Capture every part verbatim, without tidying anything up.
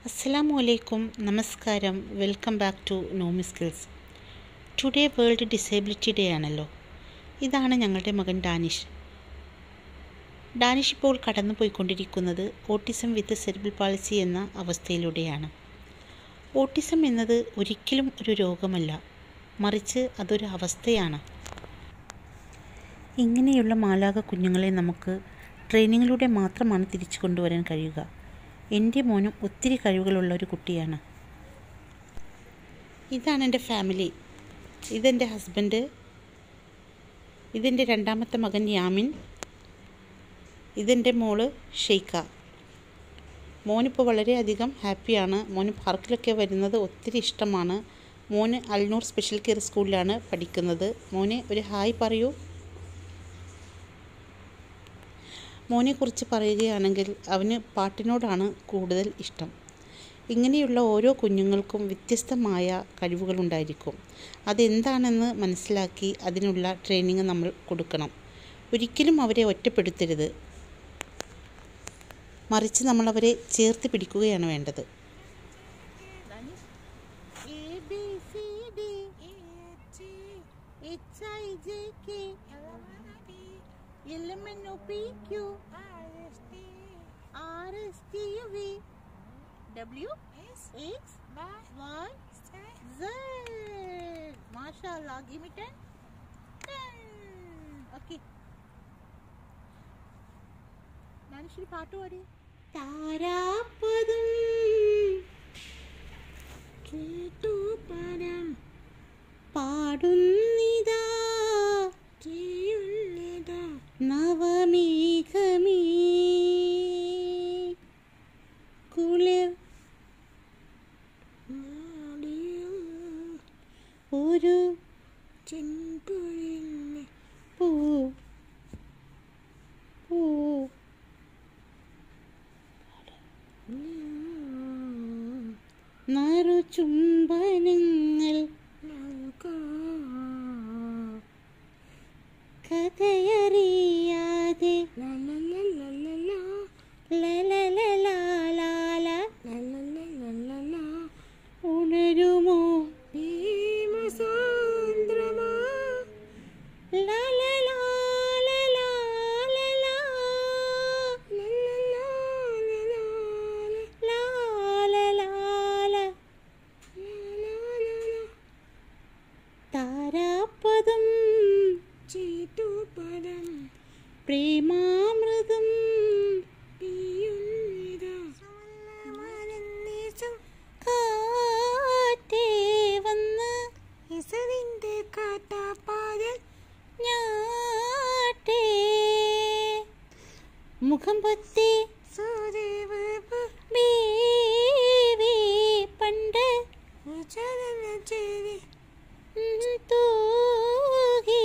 Assalamu alaikum, Namaskaram, welcome back to Nomi Skills. Today World Disability Day ആണല്ലോ. ഇതാണ് ഞങ്ങളുടെ മകൻ ഡാനിഷ്. ഡാനിഷ് ഇപ്പോൾ കടന്നു പോയിക്കൊണ്ടിരിക്കുന്നത് ഓട്ടിസം വിത്ത് സെറിബ്രൽ പാൾസി എന്ന അവസ്ഥയിലൂടെയാണ്. ഓട്ടിസം എന്നത് ഒരിക്കലും ഒരു രോഗമല്ല, മറിച്ച് അതൊരു അവസ്ഥയാണ്. ഇങ്ങനെയുള്ള മാലാഖ കുഞ്ഞുങ്ങളെ നമുക്ക് ട്രെയിനിങ്ങിലൂടെ മാത്രമാണ് തിരിച്ചു കൊണ്ടുവരാൻ കഴിയുക. എൻ്റെ മോനും ഒത്തിരി കഴിവുകളുള്ള ഒരു കുട്ടിയാണ്. ഇതാണ് എൻ്റെ ഫാമിലി. ഇതെൻ്റെ ഹസ്ബൻഡ്, ഇതെൻ്റെ രണ്ടാമത്തെ മകൻ യാമിൻ, ഇതെൻ്റെ മോള് ഷെയ്ഖ. മോനിപ്പോൾ വളരെയധികം ഹാപ്പിയാണ്. മോന് പാർക്കിലൊക്കെ വരുന്നത് ഒത്തിരി ഇഷ്ടമാണ്. മോന് അൽനൂർ സ്പെഷ്യൽ കെയർ സ്കൂളിലാണ് പഠിക്കുന്നത്. മോനെ ഒരു ഹായ് പറയൂ. മോനെക്കുറിച്ച് പറയുകയാണെങ്കിൽ അവന് പാട്ടിനോടാണ് കൂടുതൽ ഇഷ്ടം. ഇങ്ങനെയുള്ള ഓരോ കുഞ്ഞുങ്ങൾക്കും വ്യത്യസ്തമായ കഴിവുകളുണ്ടായിരിക്കും. അതെന്താണെന്ന് മനസ്സിലാക്കി അതിനുള്ള ട്രെയിനിങ് നമ്മൾ കൊടുക്കണം. ഒരിക്കലും അവരെ ഒറ്റപ്പെടുത്തരുത്, മറിച്ച് നമ്മളവരെ ചേർത്ത് പിടിക്കുകയാണ് വേണ്ടത്. L M N O P Q R S T U V W X Y Z. Mashallah, give me ten. ten. Okay. Nanishri പാട്ട് പാടി. താരാപദം കേട്ടു പദം പാടുന്നിതാ ചെയ്യുന്നിതാ നവമേഘമേ കുളിർ ഒരു ചെമ്പുഴിന്ന് പൂ പൂ നറു ചുംബനങ്ങൾ കഥയറിയാതെ ഉണരുമോ ഭീമസാന്ദ്രമാ താരാപദം ചേതുപദം പ്രേമാമൃതം കാറ്റേ വന്ന് ഇസവിന്റെ കാട്ടാപ്പാതിൽ ഞാട്ടേ മുഖം പൊത്തി സൂര്യവ് ബീവി പണ്ട് ചലന ചേരി തൂകി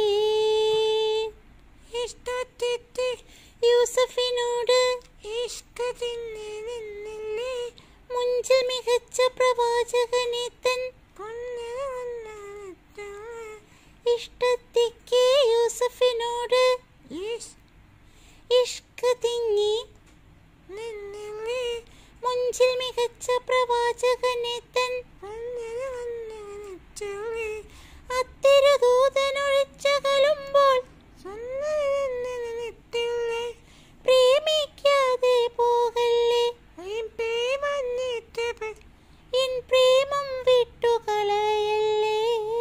ഇഷ്ടത്തെത്തി യൂസഫിനോട് ഇഷ്കതിന്നെ നിന്നില്ലേ മുഞ്ചിൽ മികച്ച പ്രവാചകനെ തൻ ഇഷ്ടത്തിക്ക് യൂസഫിനോട് ഇഷ്ക് തിങ്ങി നിന്നില്ലേ മുഞ്ചിൽ മികച്ച പ്രവാചകനെ തൻ അത്തിരുദൂതനൊഴിച്ചകലുമ്പോൾ പ്രേമിക്കാതെ പോകല്ലേ, എൻ പ്രേമം വിട്ടുകളയല്ലേ.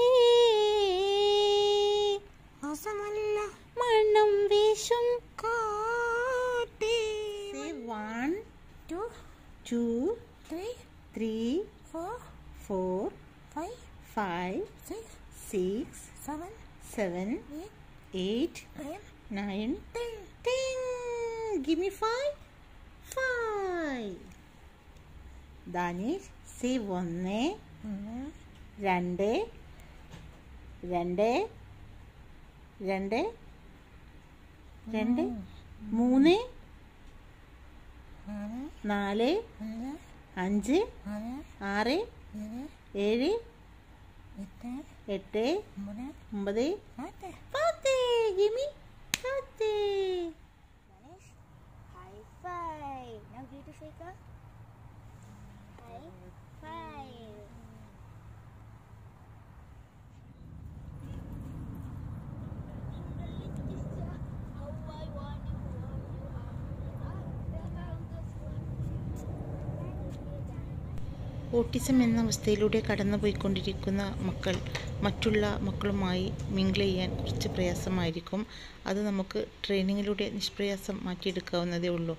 മണം വീശും കാട്ടി one two two three three four four five five six six seven seven eight eight nine nine, ten ten. Give me five. Five. Danish, say ഒന്ന്, രണ്ട്, രണ്ട്, രണ്ട്, രണ്ട്, മൂന്ന്, നാല്, അഞ്ച്, ആറ്, ഏഴ്, എട്ട്, ഒമ്പത്, പത്ത്. Give me പത്ത്. High five. Now give to Sheikha. High autism എന്ന അവസ്ഥയിലൂടെ കടന്നുപോയിക്കൊണ്ടിരിക്കുന്ന മക്കൾ മറ്റുള്ള മക്കളുമായി മിങ്കിൾ ചെയ്യാൻ കുറച്ച് പ്രയാസമായിരിക്കും. അത് നമുക്ക് ട്രെയിനിങ്ങിലൂടെ നിഷ്പ്രയാസം മാറ്റിയെടുക്കാവുന്നതേ ഉള്ളൂ.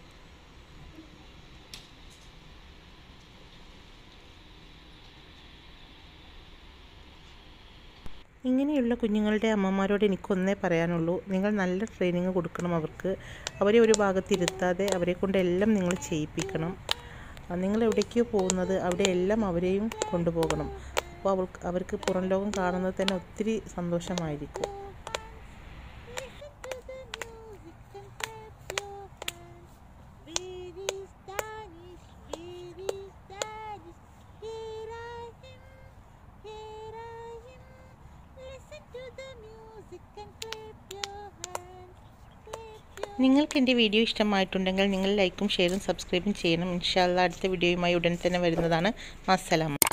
ഇങ്ങനെയുള്ള കുഞ്ഞുങ്ങളുടെ അമ്മമാരോട് എനിക്കൊന്നേ പറയാനുള്ളൂ, നിങ്ങൾ നല്ല ട്രെയിനിങ് കൊടുക്കണം അവർക്ക്. അവരെ ഒരു ഭാഗത്തിരുത്താതെ അവരെ കൊണ്ട് എല്ലാം നിങ്ങൾ ചെയ്യിപ്പിക്കണം. നിങ്ങൾ എവിടേക്കോ പോകുന്നത് അവിടെയെല്ലാം അവരെയും കൊണ്ടുപോകണം. അപ്പോൾ അവൾക്ക് അവർക്ക് പുറം ലോകം കാണുന്നത് തന്നെ ഒത്തിരി സന്തോഷമായിരിക്കും. നിങ്ങൾക്ക് എൻ്റെ വീഡിയോ ഇഷ്ടമായിട്ടുണ്ടെങ്കിൽ നിങ്ങൾ ലൈക്കും ഷെയറും സബ്സ്ക്രൈബും ചെയ്യണം. ഇൻഷാ അല്ലാഹ് അടുത്ത വീഡിയോയുമായി ഉടൻ തന്നെ വരുന്നതാണ്. അസ്സലാമു